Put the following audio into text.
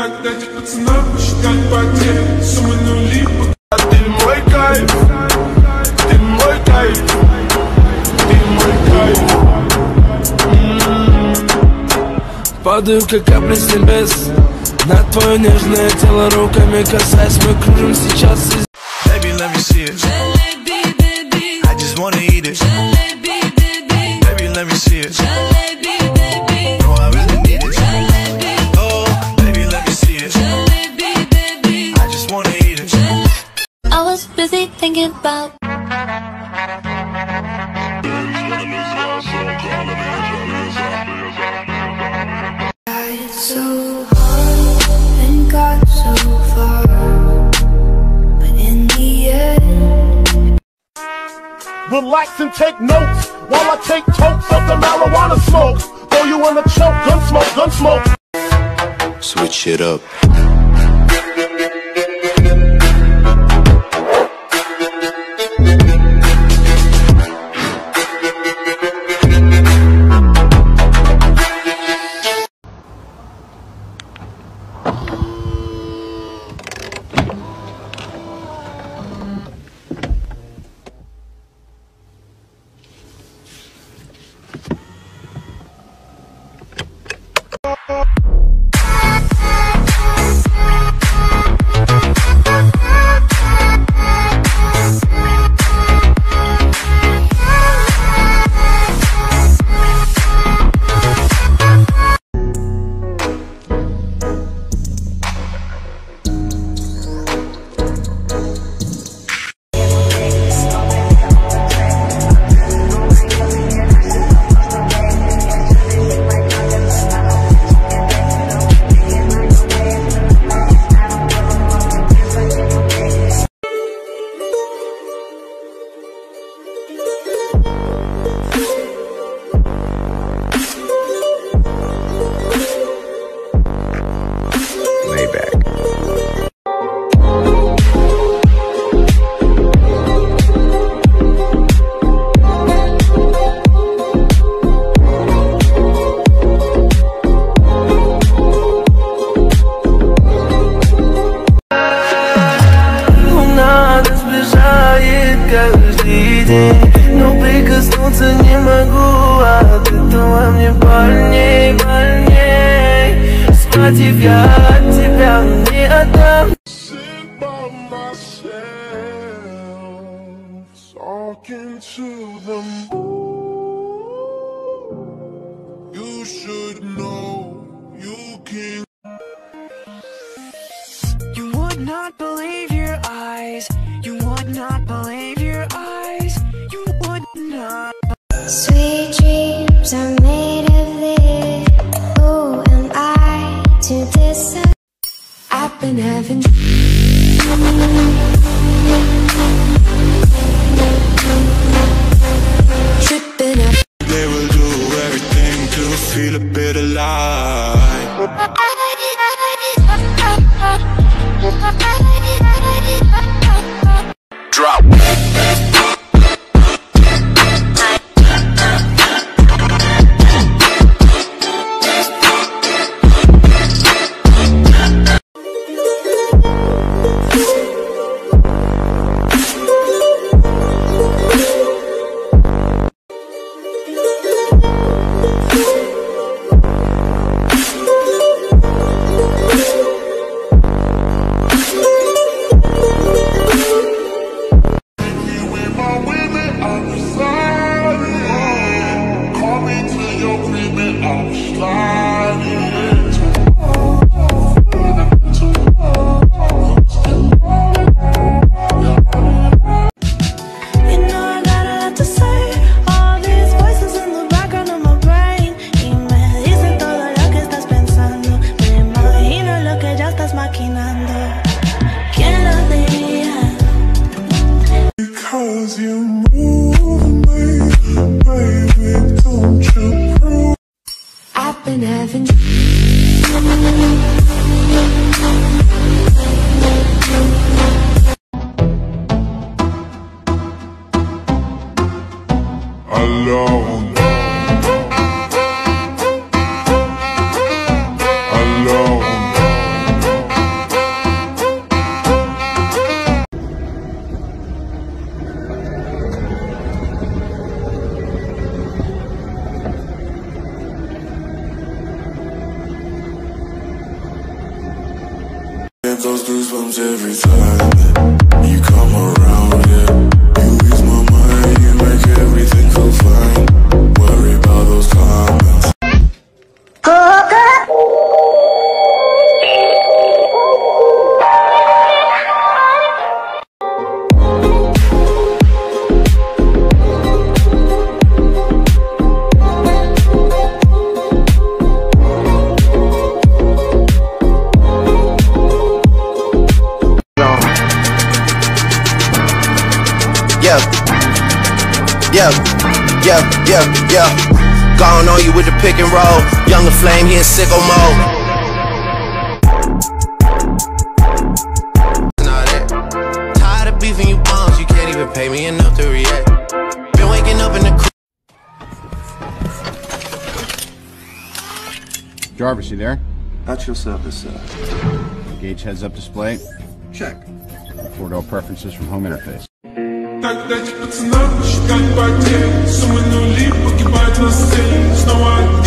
Иногда эти пацанам посчитать потери, суммы нули. Ты мой кайф, ты мой кайф, ты мой кайф. Падаю, как капли с небес, на твое нежное тело руками касаясь. Мы кружим сейчас из... Baby, let me see it. Jalebi, baby. I just wanna eat it. Jalebi, baby. Baby, let me see it. Jalebi, baby. No, I really need it. Jalebi. Oh, baby, let me see it. Jalebi, baby. I just wanna eat it. I was busy thinking about. Tried so hard and got so far, but in the end, relax and take notes while I take totes of the marijuana smoke. Throw you in a choke, gun smoke. Switch it up. Каждый день, но прикоснуться не могу от этого мне больней. Схватив я от тебя не отдам. Talking to them. You should know you can. You would not believe your eyes. You would not believe your eyes. You would not. sweet dreams are made of this. Who am I to decide? I've been having tripping up. They will do everything to feel a bit alive. Drop. Because you move me, baby, don't you prove. I've been having alone. Alone. get those goosebumps every time you come around, yeah. You ease my mind, you make everything feel fine. Worry about those comments. Yeah. Gone on you with the pick and roll. Younger flame, he in sicko mode. Tired of beefing you bums, you can't even pay me enough to react. Been waking up in the Jarvis, you there? At your service, sir. Gauge heads-up display. Check. 4-door preferences from home interface. Так дать пацанам считать потери. Суммы нули погибают на сцене. Снова